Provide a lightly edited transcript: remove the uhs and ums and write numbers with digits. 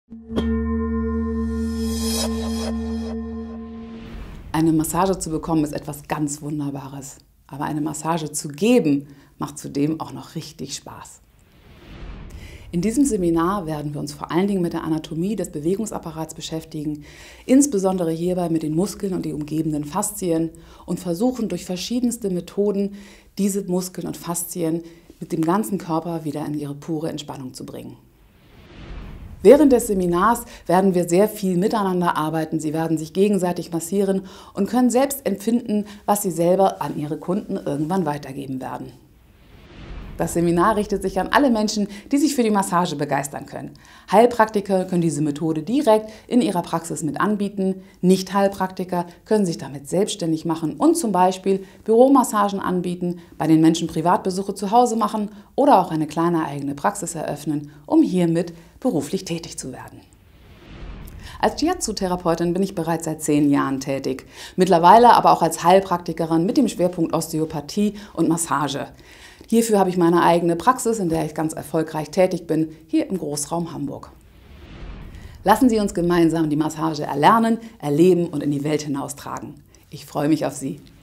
Eine Massage zu bekommen ist etwas ganz Wunderbares. Aber eine Massage zu geben, macht zudem auch noch richtig Spaß. In diesem Seminar werden wir uns vor allen Dingen mit der Anatomie des Bewegungsapparats beschäftigen, insbesondere hierbei mit den Muskeln und die umgebenden Faszien und versuchen durch verschiedenste Methoden diese Muskeln und Faszien mit dem ganzen Körper wieder in ihre pure Entspannung zu bringen. Während des Seminars werden wir sehr viel miteinander arbeiten. Sie werden sich gegenseitig massieren und können selbst empfinden, was Sie selber an Ihre Kunden irgendwann weitergeben werden. Das Seminar richtet sich an alle Menschen, die sich für die Massage begeistern können. Heilpraktiker können diese Methode direkt in ihrer Praxis mit anbieten. Nicht-Heilpraktiker können sich damit selbstständig machen und zum Beispiel Büromassagen anbieten, bei den Menschen Privatbesuche zu Hause machen oder auch eine kleine eigene Praxis eröffnen, um hiermit beruflich tätig zu werden. Als Shiatsu-Therapeutin bin ich bereits seit 10 Jahren tätig, mittlerweile aber auch als Heilpraktikerin mit dem Schwerpunkt Osteopathie und Massage. Hierfür habe ich meine eigene Praxis, in der ich ganz erfolgreich tätig bin, hier im Großraum Hamburg. Lassen Sie uns gemeinsam die Massage erlernen, erleben und in die Welt hinaustragen. Ich freue mich auf Sie.